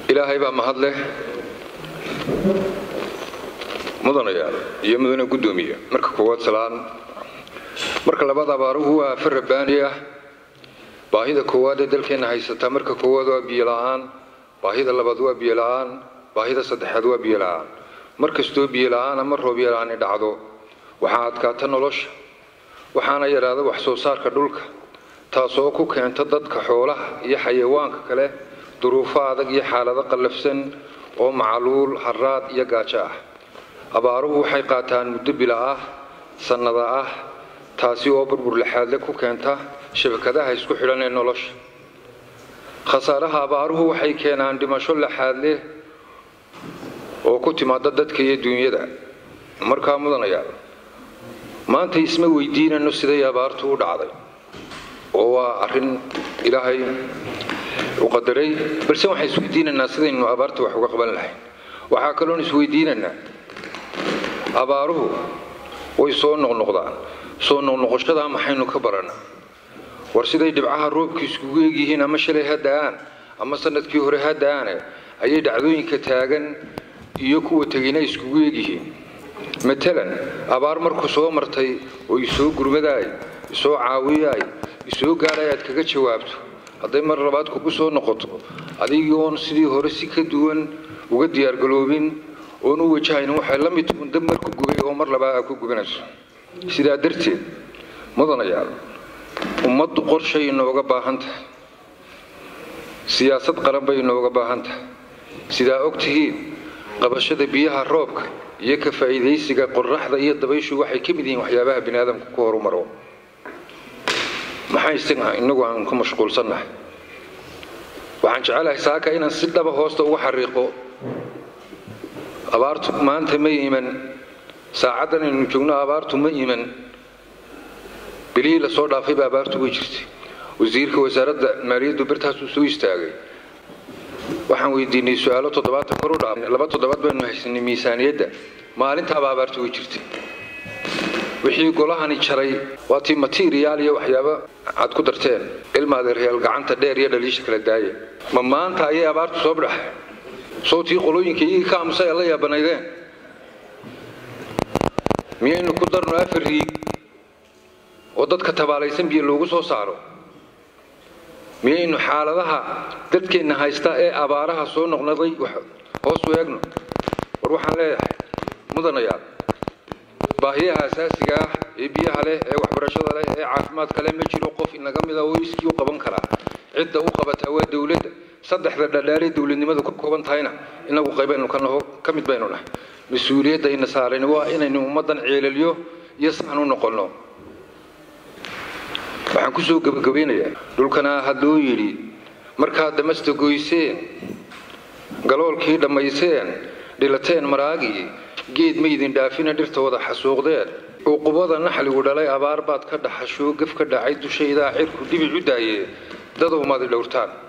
إلهي بقى مهدله مدنيال iyo mudane gudoomiye marka koowaad salaan marka labaad abaaruhu waa farbaaniya baahida koowaad ee dalkeena haysata marka koowaad waa biyo la'aan baahida labaad waa biyo la'aan baahida saddexaad waa biyo la'aan markastoo biyo la'aan ama roob yaraan dhacdo waxa adkaata nolosha waxaana yaraada wax soo saarka dhulka taasoo ku keenta dadka xoolaha iyo xayawaanka kale duruufo adag iyo xaalado qallafsan oo macaluul haraad iyo gaajo ah abaaruhu waxay qaataan muddo bila ah sanada ah taasi oo burbur laxaad ku keenta shabakadaha isku xidhan ee nolosha khasaaraha abaaruhu waxay keenaan dhimasho laxaad leh oo ku timaada dadka iyo dunyada markaa mudanayaal maanta isma weydiinayno siday abaartu u dhacday oo waa arrin ilaahay u qadaray balse waxaan isweydiinaynaa sidaynu abaarta wax uga qaban lahayn waxa kale oo isweydiinaynaa abaaruhu way soo noqnoqdaan soo noqnoqoshada maxaynu ka baranaa war siday dhibcaha roobka iskugu eegyihiin ama shalay hadaan ama sanadkii hore hadaan ayay dhacdooyinka taagan iyo kuwa tagayna iskugu eegyihiin matalan abaar markuu soo martay oo isoo gurmaday isoo caawiyay isoo gaaray aad kaga jawaabto haday mar labaad kugu soo noqoto adigoon sidii hore si ka duwan uga diyaar galoobin oo nu wajahayna waxay la mid tahay dab markuu gubay oo mar labaad ku gubanayso sida darteed mudanayaal ummadu qorshay inooga baahan tahay siyaasad qaran bay inooga baahan tahay sida ogtihiin qabashada biyaha roobka iyo ka faa'iideysiga qorraxda iyo dabayshu waxay ka mid yihiin waxyaabaha bini'aadamku ku horumaro maxay inagu aan ku mashquulsanahay waxaan jecelahay saaka inaan si dhaba hoosta uga xariiqo abaartu maanta ma iman saacadan inuu joogno abaartu ma iman bilii la soo dhaafay abaartu way jirtay wasiirka wasaaradda maaliyadda bartaas uu soo istaagay waxaan weydiinay su'aalo 7 kor u dhaaf 2 toddobaad baynu haysanay miisaaniyadda maalinta abaartu way jirtay wixii golahani jaray waa tii material iyo waxyaabo aad ku darteen ilmaada real gacanta dheer iyo dhaliisha kala daayay ma maanta ayay abaartu soo baxay صوتي قلوين كي كام سي الله يا بنيدين مين كدرنا افريق وددك تباليسن بي لوغو سو سارو مين حالadaha dadkeena haysta ee abaaraha soo noqnoqday hoos u eegno war waxaan leeyahay mudanayaal baahiyaha asaasiga ah ee biyaha leh ee waxbarashada leh ee caafimaadka leh ma jiro qof inaga mid ah oo iskii u qaban kara cidda u qabata waa dawladda saddexda dhalaali dawladnimada ku kooban tahayna inagu qaybaynu ka mid baynu nahay mas'uuliyadda in saareen waa inaynu ummadan ceelaliyo iyo saxan u noqono waxaan ku soo gabagabeynayaa dhulkana hadoo yiri marka damasta goyseen galoolkii dhamayseen dhilateen maraagi geed ma idin dhaafina dhirta wada xasuuqdeen uqubada naxligu dhalay abaar baad ka dhaxasho gaf ka dhacay dushayda cirku dhibic u daayay dad ummad dhowrtaan